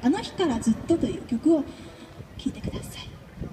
あの日からずっとという曲を聴いてください。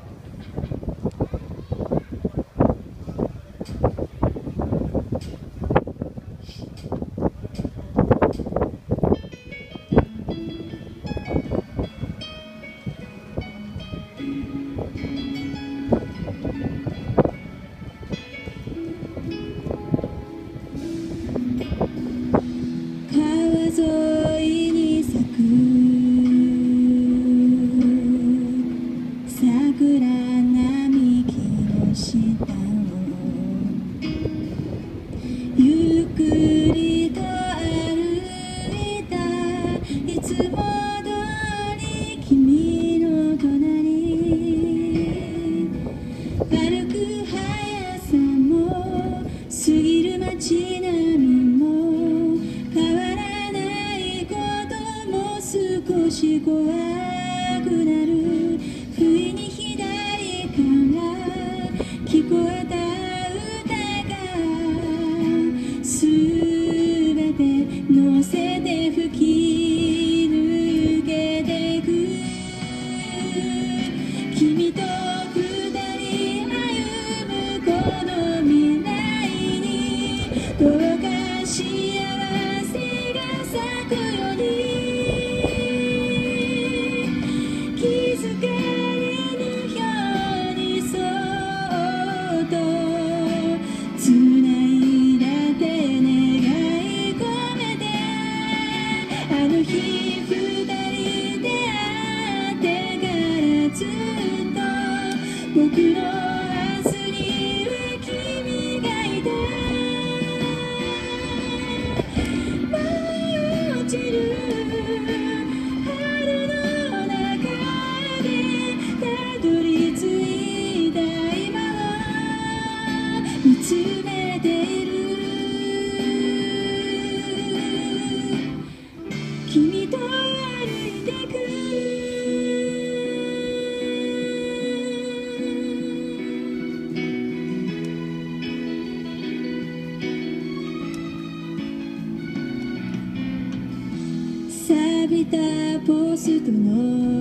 ポストの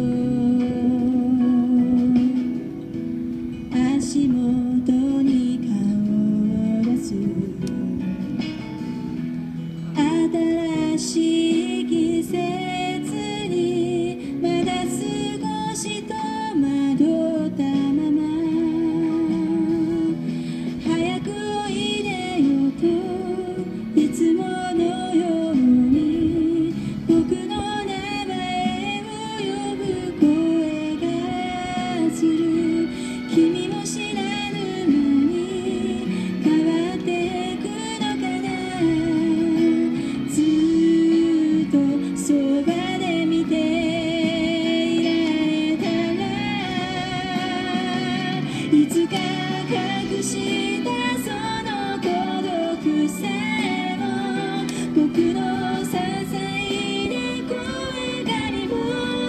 足元に顔を出す新しい季節にまだ少し戸惑ったまま早くおいでよといつものように僕の君も知らぬ間に変わってくのかなずっとそばで見ていられたらいつか隠したその孤独さえも僕の些細な声がにも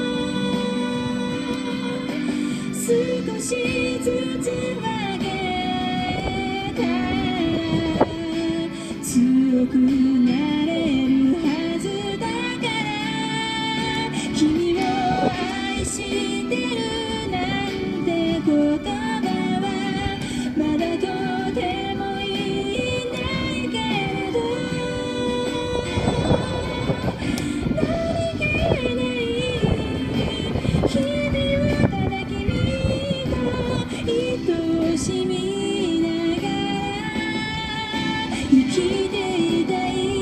少しずつ分けたら強くなれるはずだから君を愛してるなんて言葉はまだとても言えないけれど何気ない日々はただ君愛しみながら生きていたい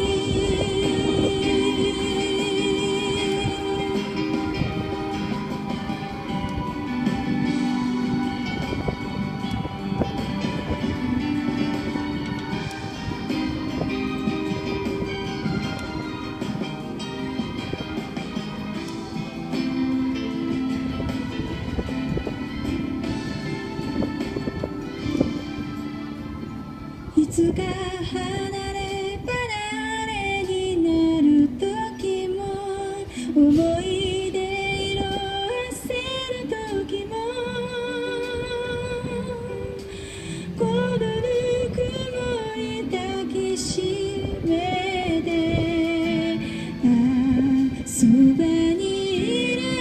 いつか離れ離れになる時も思い出色あせる時もこのぬくもり抱きしめてそばにいる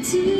つ